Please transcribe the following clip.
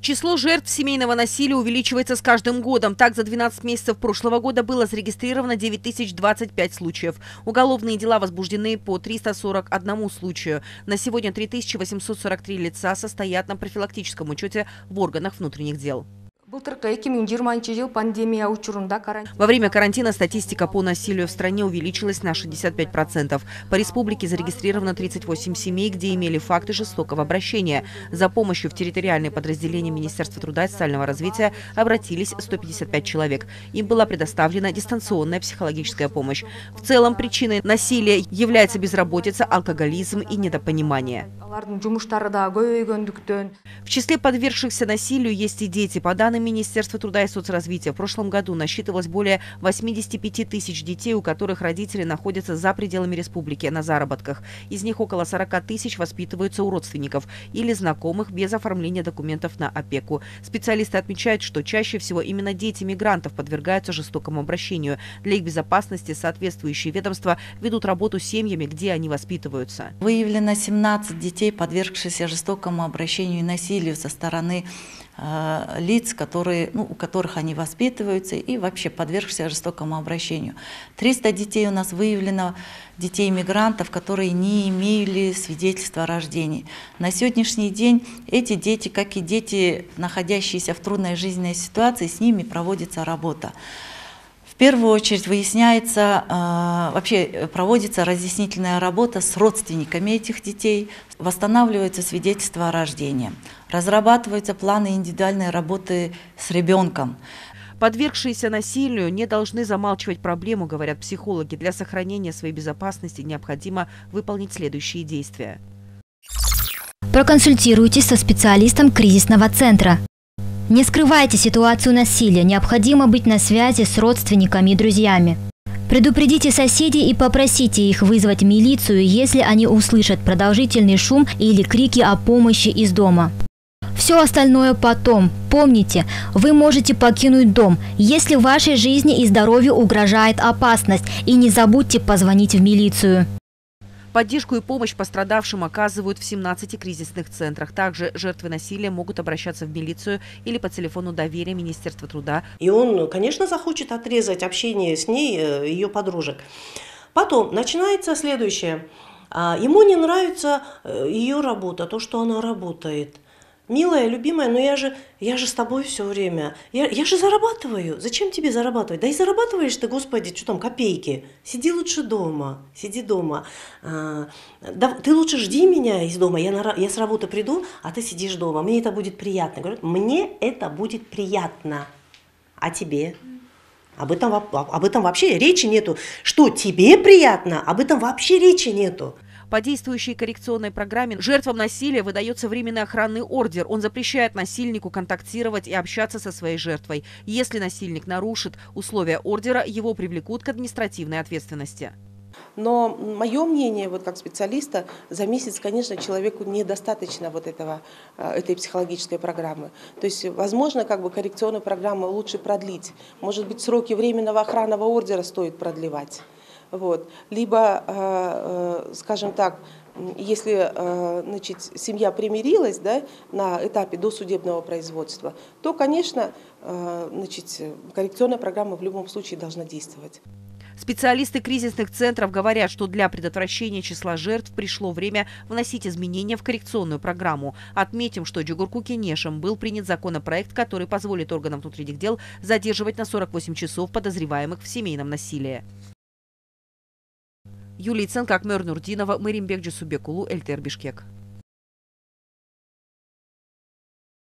Число жертв семейного насилия увеличивается с каждым годом. Так, за 12 месяцев прошлого года было зарегистрировано 9025 случаев. Уголовные дела возбуждены по 341 случаю. На сегодня 3843 лица состоят на профилактическом учете в органах внутренних дел. Во время карантина статистика по насилию в стране увеличилась на 65%. По республике зарегистрировано 38 семей, где имели факты жестокого обращения. За помощью в территориальные подразделения Министерства труда и социального развития обратились 155 человек. Им была предоставлена дистанционная психологическая помощь. В целом причиной насилия является безработица, алкоголизм и недопонимание. В числе подвергшихся насилию есть и дети. По данным Министерства труда и соцразвития, в прошлом году насчитывалось более 85 тысяч детей, у которых родители находятся за пределами республики на заработках. Из них около 40 тысяч воспитываются у родственников или знакомых без оформления документов на опеку. Специалисты отмечают, что чаще всего именно дети мигрантов подвергаются жестокому обращению. Для их безопасности соответствующие ведомства ведут работу с семьями, где они воспитываются. Выявлено 17 детей, подвергшихся жестокому обращению и насилию со стороны лиц, у которых они воспитываются, и вообще подвергшихся жестокому обращению. 300 детей у нас выявлено, детей-мигрантов, которые не имели свидетельства о рождении. На сегодняшний день эти дети, как и дети, находящиеся в трудной жизненной ситуации, с ними проводится работа. В первую очередь вообще проводится разъяснительная работа с родственниками этих детей, восстанавливаются свидетельства о рождении, разрабатываются планы индивидуальной работы с ребенком. Подвергшиеся насилию не должны замалчивать проблему, говорят психологи. Для сохранения своей безопасности необходимо выполнить следующие действия. Проконсультируйтесь со специалистом кризисного центра. Не скрывайте ситуацию насилия, необходимо быть на связи с родственниками и друзьями. Предупредите соседей и попросите их вызвать милицию, если они услышат продолжительный шум или крики о помощи из дома. Все остальное потом. Помните, вы можете покинуть дом, если вашей жизни и здоровью угрожает опасность, и не забудьте позвонить в милицию. Поддержку и помощь пострадавшим оказывают в 17 кризисных центрах. Также жертвы насилия могут обращаться в милицию или по телефону доверия Министерства труда. И он, конечно, захочет отрезать общение с ней, ее подружек. Потом начинается следующее. Ему не нравится ее работа, то, что она работает. Милая, любимая, но я же с тобой все время. Я же зарабатываю. Зачем тебе зарабатывать? Да и зарабатываешь ты, Господи, что там, копейки. Сиди лучше дома. Сиди дома. Да, ты лучше жди меня из дома. Я с работы приду, а ты сидишь дома. Мне это будет приятно. Говорят, мне это будет приятно. А тебе? Об этом вообще речи нету. Что тебе приятно, об этом вообще речи нету. По действующей коррекционной программе жертвам насилия выдается временный охранный ордер. Он запрещает насильнику контактировать и общаться со своей жертвой. Если насильник нарушит условия ордера, его привлекут к административной ответственности. Но мое мнение, как специалиста, за месяц, конечно, человеку недостаточно этой психологической программы. То есть, возможно, коррекционную программу лучше продлить. Может быть, сроки временного охранного ордера стоит продлевать. Либо, скажем так, если семья примирилась на этапе досудебного производства, то, конечно, коррекционная программа в любом случае должна действовать. Специалисты кризисных центров говорят, что для предотвращения числа жертв пришло время вносить изменения в коррекционную программу. Отметим, что в Джугурку-Кенешем был принят законопроект, который позволит органам внутренних дел задерживать на 48 часов подозреваемых в семейном насилии. Юлия Ценко, Акмер Нурдинова, Мыримбек Джусубекулу, ЛТР Бишкек.